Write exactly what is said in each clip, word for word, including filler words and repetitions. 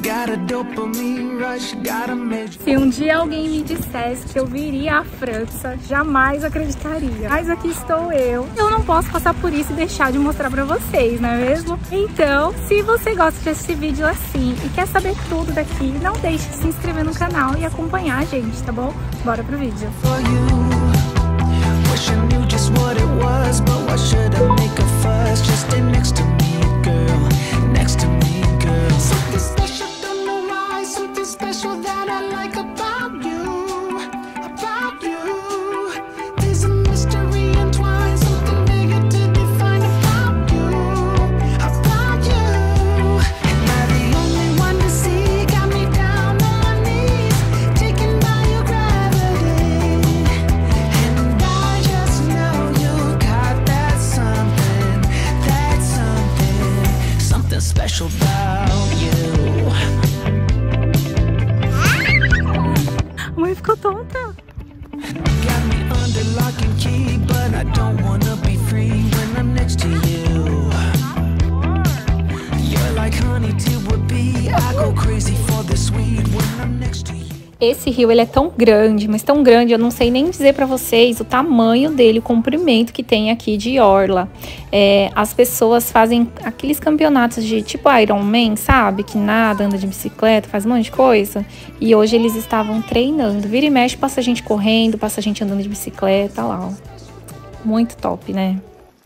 Se um dia alguém me dissesse que eu viria à França, jamais acreditaria. Mas aqui estou eu. Eu não posso passar por isso e deixar de mostrar pra vocês, não é mesmo? Então, se você gosta desse vídeo assim e quer saber tudo daqui, não deixe de se inscrever no canal e acompanhar a gente, tá bom? Bora pro vídeo. A mãe ficou tonta. Esse rio, ele é tão grande, mas tão grande, eu não sei nem dizer pra vocês o tamanho dele, o comprimento que tem aqui de orla. É, as pessoas fazem aqueles campeonatos de tipo Ironman, sabe? Que nada, anda de bicicleta, faz um monte de coisa. E hoje eles estavam treinando. Vira e mexe, passa gente correndo, passa gente andando de bicicleta, lá, ó. Muito top, né?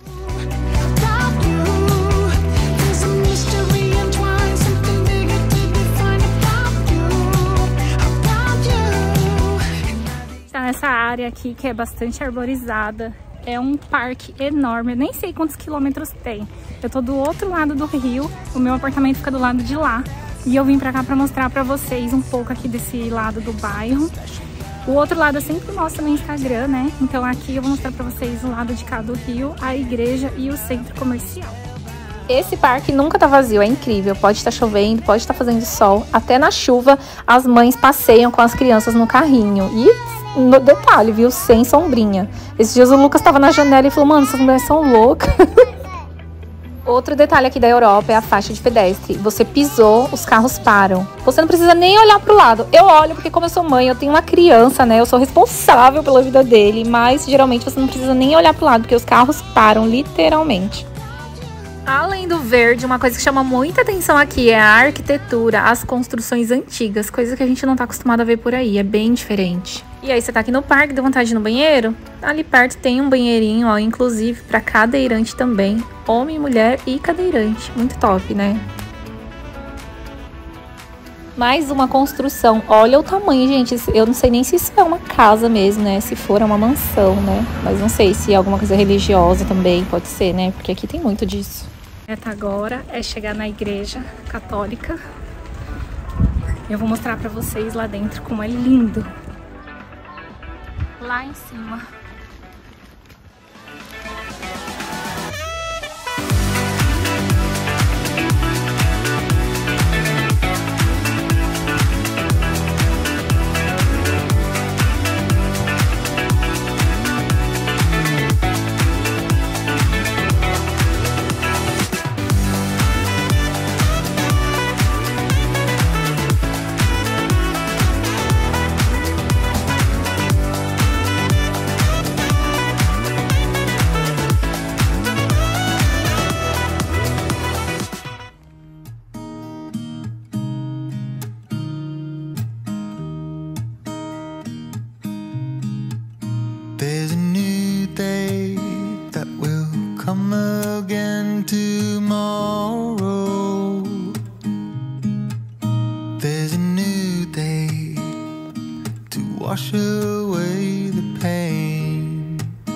Essa área aqui, que é bastante arborizada, é um parque enorme, eu nem sei quantos quilômetros tem. Eu tô do outro lado do rio, o meu apartamento fica do lado de lá, e eu vim pra cá pra mostrar pra vocês um pouco aqui desse lado do bairro. O outro lado eu sempre mostro no Instagram, né? Então aqui eu vou mostrar pra vocês o lado de cá do rio, a igreja e o centro comercial. Esse parque nunca tá vazio, é incrível. Pode estar chovendo, pode estar fazendo sol. Até na chuva, as mães passeiam com as crianças no carrinho. E no detalhe, viu? Sem sombrinha. Esses dias o Lucas tava na janela e falou, mano, essas mulheres são loucas. Outro detalhe aqui da Europa é a faixa de pedestre. Você pisou, os carros param. Você não precisa nem olhar pro lado. Eu olho porque como eu sou mãe, eu tenho uma criança, né? Eu sou responsável pela vida dele. Mas geralmente você não precisa nem olhar pro lado, porque os carros param, literalmente. Além do verde, uma coisa que chama muita atenção aqui é a arquitetura, as construções antigas, coisa que a gente não tá acostumado a ver por aí, é bem diferente. E aí você tá aqui no parque, deu vontade de ir no banheiro? Ali perto tem um banheirinho, ó, inclusive pra cadeirante também, homem, mulher e cadeirante, muito top, né? Mais uma construção, olha o tamanho, gente, eu não sei nem se isso é uma casa mesmo, né, se for é uma mansão, né, mas não sei se é alguma coisa religiosa também, pode ser, né, porque aqui tem muito disso. A meta agora é chegar na igreja católica, eu vou mostrar pra vocês lá dentro como é lindo, lá em cima. There's a new day that will come again tomorrow. There's a new day to wash away the pain.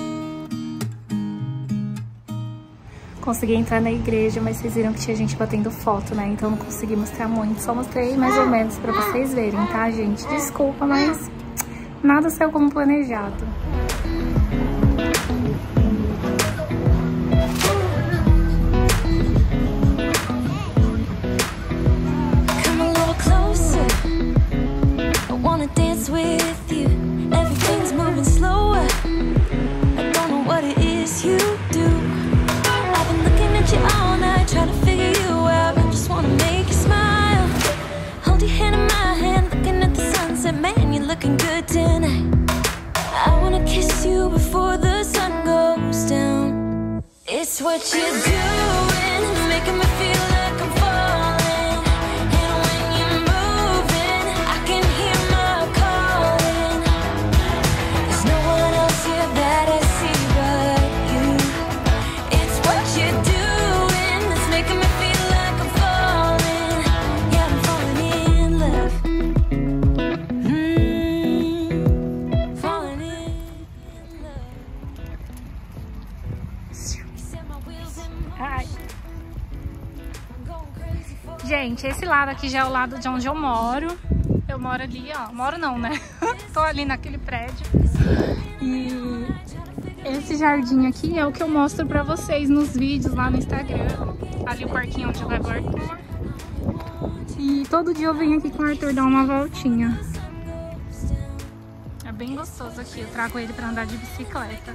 Consegui entrar na igreja, mas vocês viram que tinha gente batendo foto, né? Então não consegui mostrar muito, só mostrei mais ou menos pra vocês verem, tá, gente? Desculpa, mas nada saiu como planejado. kiss you before the sun goes down. It's what you're doing, making me feel like I'm falling. And when you're moving, I can hear my calling. There's no one else here that I see but you. It's what you're doing that's making me feel like I'm falling. Yeah, I'm falling in love. Mm, falling in love. You set my wheels in motion. Ai. I'm going crazy for Gente, esse lado aqui já é o lado de onde eu moro. Eu moro ali, ó. Moro não, né? Tô ali naquele prédio. E esse jardim aqui é o que eu mostro pra vocês nos vídeos lá no Instagram. Ali o parquinho onde eu levo o Arthur. E todo dia eu venho aqui com o Arthur dar uma voltinha. É bem gostoso aqui. Eu trago ele pra andar de bicicleta.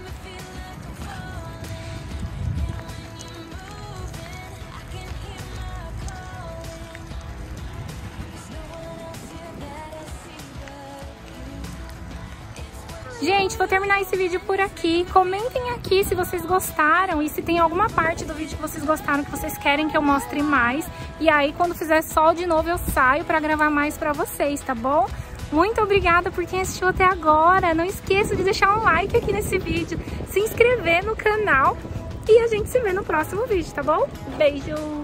Gente, vou terminar esse vídeo por aqui. Comentem aqui se vocês gostaram e se tem alguma parte do vídeo que vocês gostaram, que vocês querem que eu mostre mais. E aí, quando fizer sol de novo, eu saio pra gravar mais pra vocês, tá bom? Muito obrigada por quem assistiu até agora. Não esqueça de deixar um like aqui nesse vídeo, se inscrever no canal e a gente se vê no próximo vídeo, tá bom? Beijo!